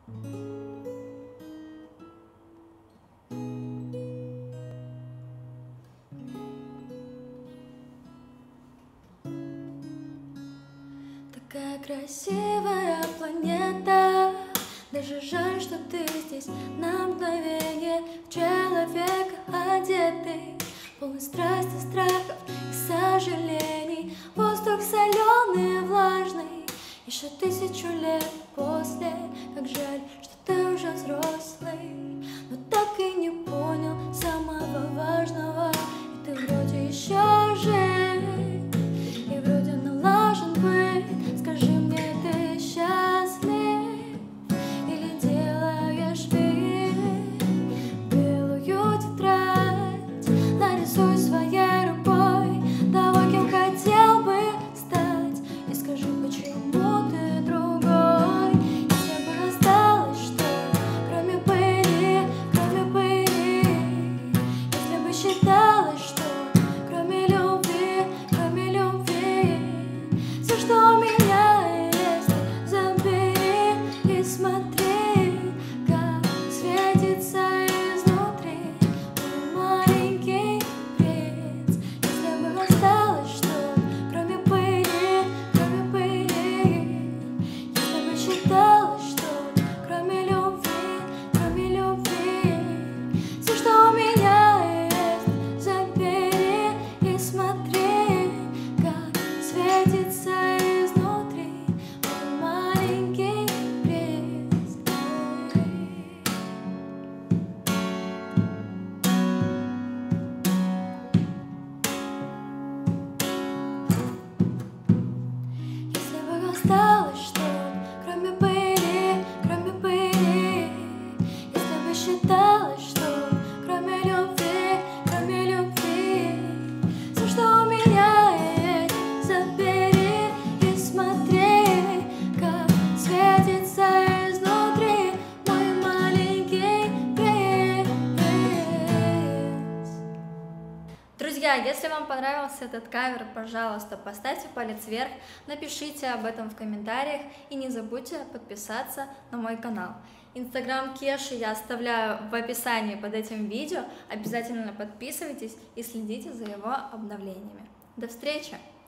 Такая красивая планета, даже жаль, что ты здесь на мгновение в человека одетый, полный страсти, страхов и сожалений. Воздух соленый и влажный, еще 1000 лет после. Как жаль, что ты уже взрослый, но так и не понял самого важного. И ты вроде еще жив, и вроде налажен быт. Скажи мне, ты счастлив или делаешь вид? Белую тетрадь нарисуй своей рукой того, кем хотел бы стать, и скажи, почему ты другой. Если бы осталось что, кроме пыли, если бы считалось, что кроме любви, все, что у меня есть, забери и смотри, как светится изнутри мой маленький принц. Если бы осталось что, кроме пыли, если бы считалось, что кроме любви, все, что у меня есть, забери и смотри, как светится изнутри мой маленький принц. Если бы осталось что, кроме пыли, если бы считалось, что кроме любви, все, что у меня есть, забери и смотри, как светится изнутри мой маленький принц. Друзья, если вам понравился этот кавер, пожалуйста, поставьте палец вверх, напишите об этом в комментариях и не забудьте подписаться на мой канал. Инстаграм Кеши я оставляю в описании под этим видео. Обязательно подписывайтесь и следите за его обновлениями. До встречи!